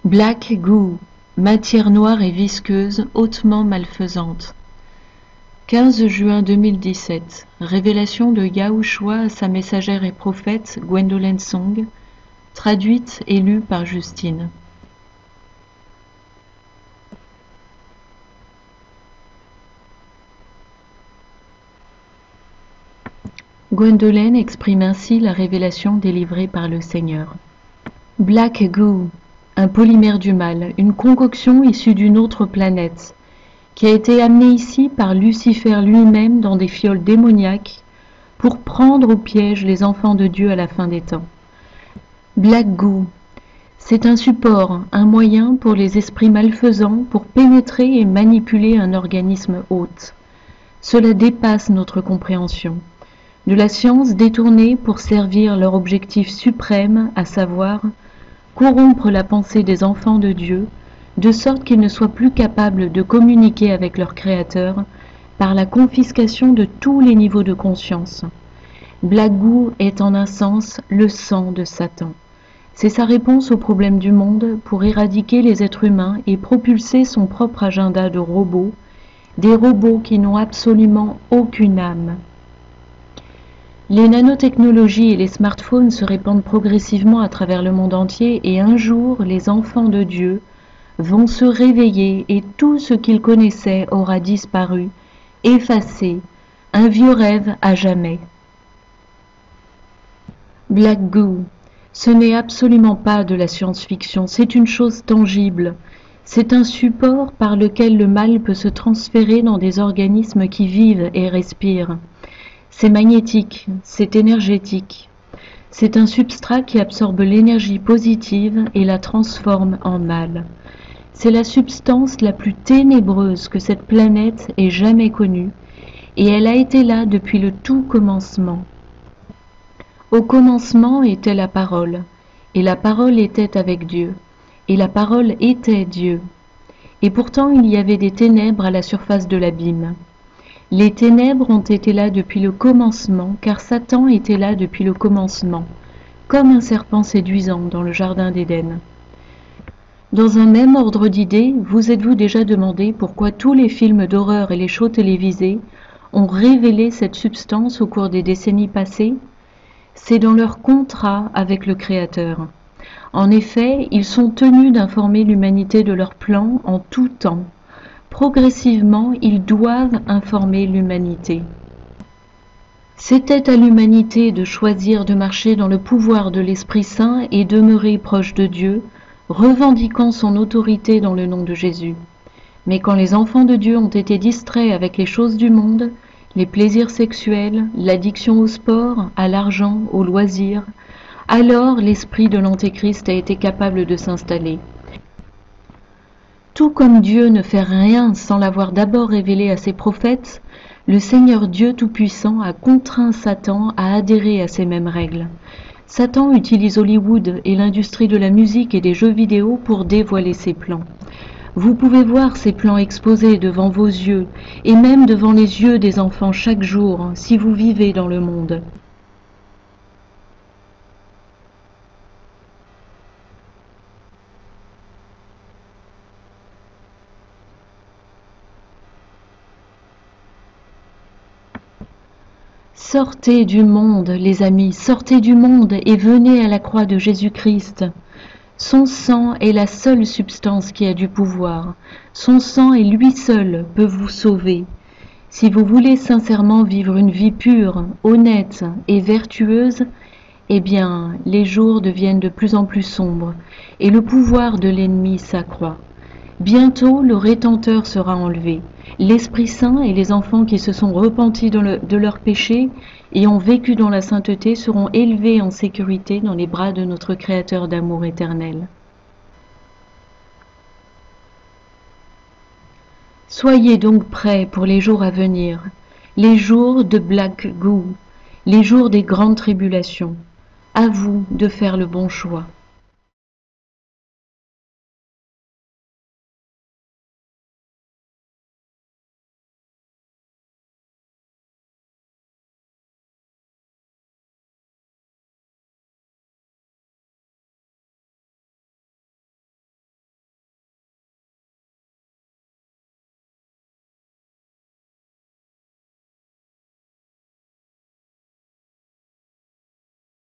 Black goo, matière noire et visqueuse, hautement malfaisante. 15 juin 2017, révélation de Yahushua à sa messagère et prophète Gwendolyn Song, traduite et lue par Justine. Gwendolyn exprime ainsi la révélation délivrée par le Seigneur. Black goo, un polymère du mal, une concoction issue d'une autre planète, qui a été amenée ici par Lucifer lui-même dans des fioles démoniaques pour prendre au piège les enfants de Dieu à la fin des temps. Black goo, c'est un support, un moyen pour les esprits malfaisants pour pénétrer et manipuler un organisme hôte. Cela dépasse notre compréhension. De la science détournée pour servir leur objectif suprême, à savoir corrompre la pensée des enfants de Dieu, de sorte qu'ils ne soient plus capables de communiquer avec leur Créateur par la confiscation de tous les niveaux de conscience. Black goo est en un sens le sang de Satan. C'est sa réponse aux problèmes du monde pour éradiquer les êtres humains et propulser son propre agenda de robots, des robots qui n'ont absolument aucune âme. Les nanotechnologies et les smartphones se répandent progressivement à travers le monde entier et un jour, les enfants de Dieu vont se réveiller et tout ce qu'ils connaissaient aura disparu, effacé, un vieux rêve à jamais. Black goo, ce n'est absolument pas de la science-fiction, c'est une chose tangible. C'est un support par lequel le mal peut se transférer dans des organismes qui vivent et respirent. C'est magnétique, c'est énergétique. C'est un substrat qui absorbe l'énergie positive et la transforme en mal. C'est la substance la plus ténébreuse que cette planète ait jamais connue, et elle a été là depuis le tout commencement. Au commencement était la parole, et la parole était avec Dieu, et la parole était Dieu. Et pourtant il y avait des ténèbres à la surface de l'abîme. Les ténèbres ont été là depuis le commencement, car Satan était là depuis le commencement, comme un serpent séduisant dans le jardin d'Éden. Dans un même ordre d'idées, vous êtes-vous déjà demandé pourquoi tous les films d'horreur et les shows télévisés ont révélé cette substance au cours des décennies passées? C'est dans leur contrat avec le Créateur. En effet, ils sont tenus d'informer l'humanité de leur plan en tout temps. Progressivement, ils doivent informer l'humanité. C'était à l'humanité de choisir de marcher dans le pouvoir de l'Esprit Saint et demeurer proche de Dieu, revendiquant son autorité dans le nom de Jésus. Mais quand les enfants de Dieu ont été distraits avec les choses du monde, les plaisirs sexuels, l'addiction au sport, à l'argent, aux loisirs, alors l'esprit de l'Antéchrist a été capable de s'installer. Tout comme Dieu ne fait rien sans l'avoir d'abord révélé à ses prophètes, le Seigneur Dieu Tout-Puissant a contraint Satan à adhérer à ces mêmes règles. Satan utilise Hollywood et l'industrie de la musique et des jeux vidéo pour dévoiler ses plans. Vous pouvez voir ces plans exposés devant vos yeux et même devant les yeux des enfants chaque jour si vous vivez dans le monde. Sortez du monde, les amis, sortez du monde et venez à la croix de Jésus-Christ. Son sang est la seule substance qui a du pouvoir. Son sang et lui seul peut vous sauver. Si vous voulez sincèrement vivre une vie pure, honnête et vertueuse, eh bien, les jours deviennent de plus en plus sombres et le pouvoir de l'ennemi s'accroît. Bientôt, le rétenteur sera enlevé. L'Esprit Saint et les enfants qui se sont repentis de leurs péchés et ont vécu dans la sainteté seront élevés en sécurité dans les bras de notre Créateur d'amour éternel. Soyez donc prêts pour les jours à venir, les jours de Black goo, les jours des grandes tribulations. À vous de faire le bon choix.